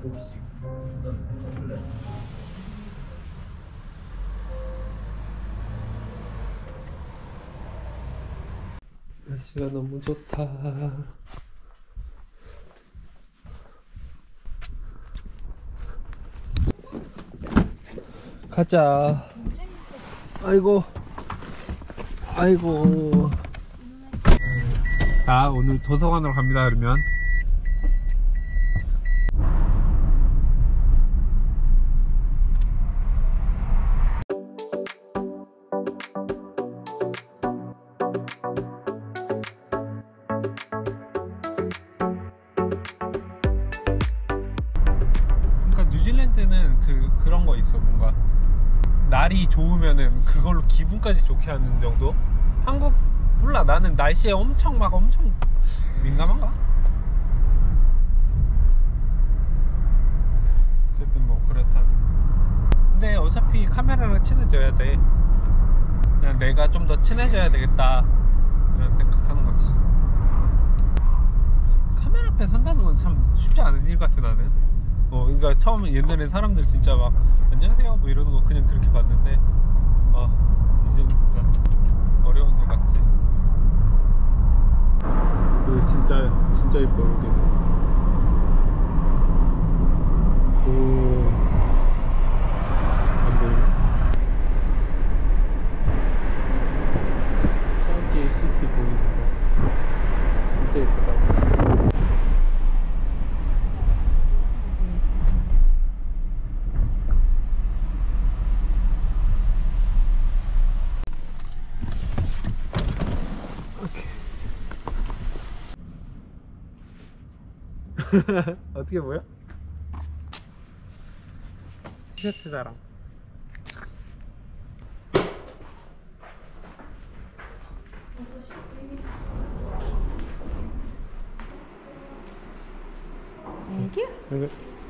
날씨가 너무 좋다. 가자. 아이고 아이고. 자, 오늘 도서관으로 갑니다. 그러면 그러니까 뉴질랜드는 그런 거 있어. 뭔가 날이 좋으면은 그걸로 기분까지 좋게 하는 정도? 한국 몰라. 나는 날씨에 엄청 민감한가? 어쨌든 뭐 그렇다면. 근데 어차피 카메라랑 친해져야 돼. 그냥 내가 좀 더 친해져야 되겠다 이런 생각하는 거지. 카메라 앞에 산다는 건 참 쉽지 않은 일 같아 나는. 그러니까 처음에 옛날에 사람들 진짜 막 안녕하세요 뭐 이러는 거 그냥 그렇게 봤는데 이제 진짜 어려운 일 같지. 여기 진짜 이뻐. 여기는 안 보이네. 저기 시티 보이는 거 진짜 예쁘다. 어떻게 보여? 티셔츠 자랑. Thank you.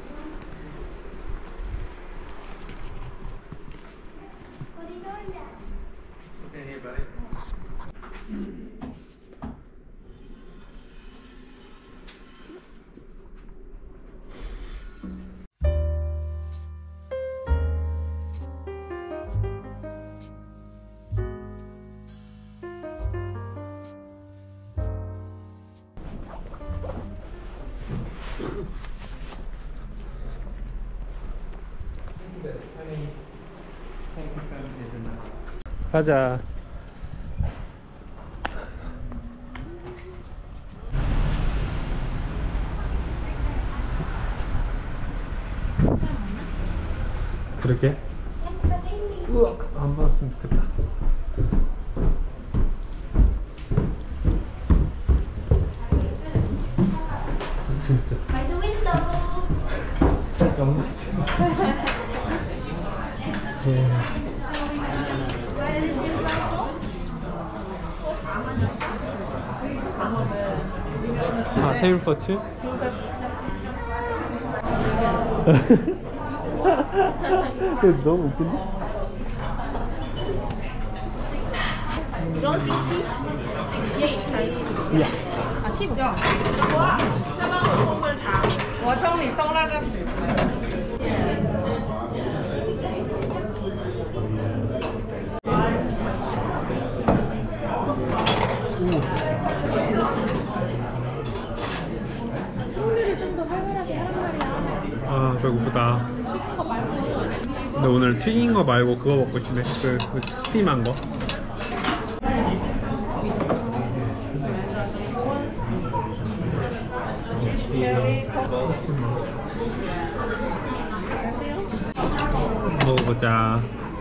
가자. 그렇게? 우와, 안 받았으면 좋겠다. 진짜. 너무 테이블 포트? 너무 웃긴데? 아, 배고프다. 근데 오늘 튀긴 거 말고 그거 먹고 싶네. 그 스팀한 거. 먹어보자.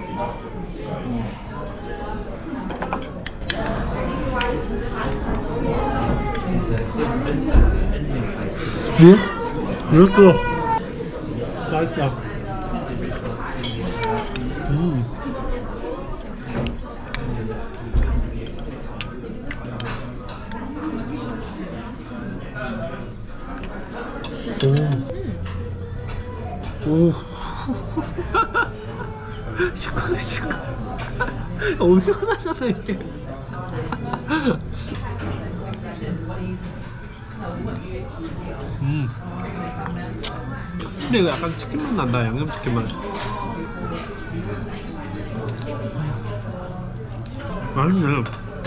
이거 맛있다. 오. 슈카. 엄청 나잖아 이게. 근데 이거 약간 치킨맛 난다. 양념치킨맛. 맛있네.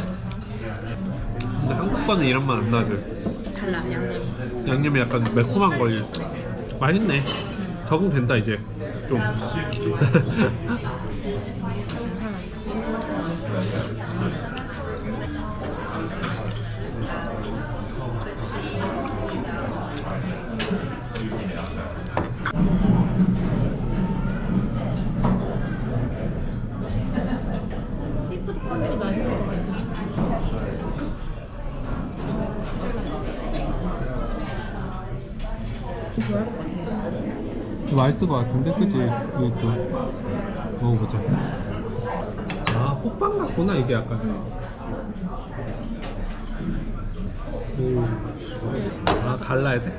근데 한국 거는 이런 맛 안 나지. 달라 양념. 양념이 약간 매콤한 거지. 맛있네. 적응된다 이제 좀. 시푸드 콘도 맛있어. 좋아할 것 같아. 맛있을 것 같은데, 그치? 이것도 먹어보자. 아, 호빵 같구나 이게 약간. 오. 아, 갈라야 돼?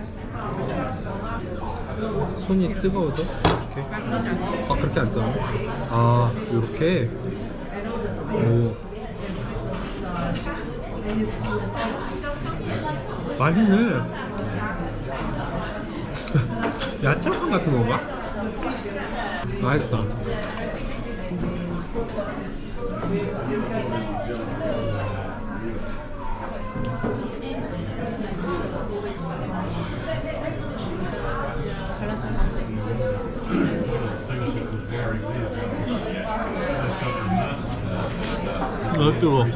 손이 뜨거워져? 이렇게? 아, 그렇게 안 뜨거워? 아, 요렇게? 오. 맛있네. 야채빵 같은 건가? 맛있다. 갈라서 안 돼. 뜨거워.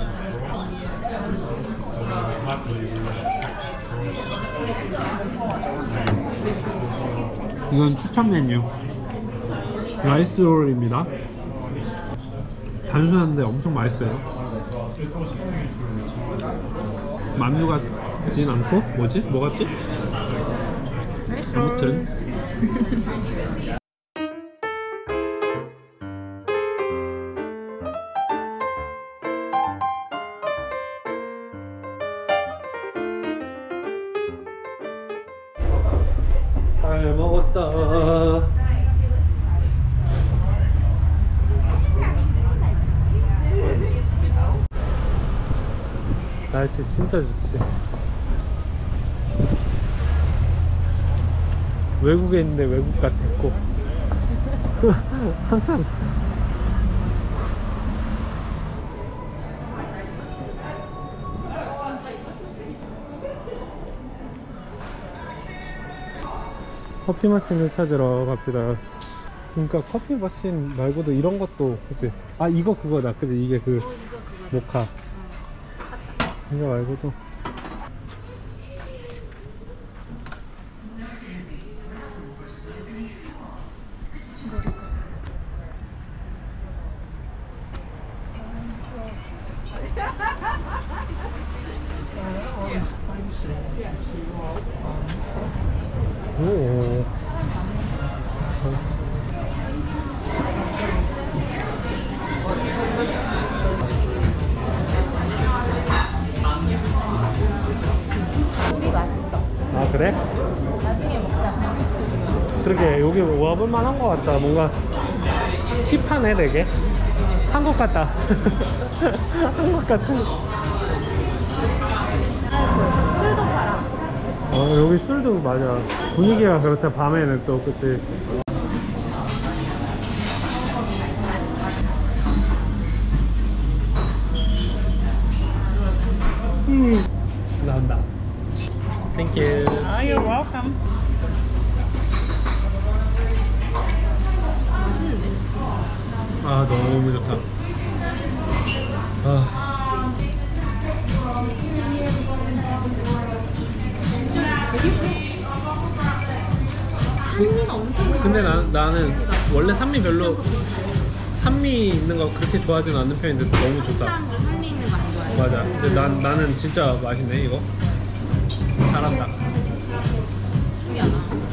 이건 추천 메뉴 라이스 롤입니다. 단순한데 엄청 맛있어요. 만두 같진 않고 뭐지? 뭐 같지? 아무튼 잘 먹었다. 날씨 진짜 좋지. 외국에 있는데 외국 같았고 항상 커피 머신을 찾으러 갑시다. 그러니까 커피 머신 말고도 이런 것도 그치? 아 이거 그거다 그치? 이게 그 모카 이거 말고도 오. 우리 맛있어. 아 그래? 나중에 먹자. 그러게 여기 와볼만 한 것 같다. 뭔가 힙하네 되게. 한국 같다. 한국 같아. 술도 팔아. 여기 술도 맞아. 분위기가 그렇다 밤에는 또 그치. 나온다. Thank you. Oh, you're welcome. 맛있는데? 아 너무 좋다. 아. 산미가 엄청 근데 나는 원래 산미 별로 산미 있는 거 그렇게 좋아하진 않는 편인데 너무 좋다. 사람들 산미 있는 거 안 좋아해. 맞아. 근데 나는 진짜 맛있네 이거. 잘한다. 신기하다.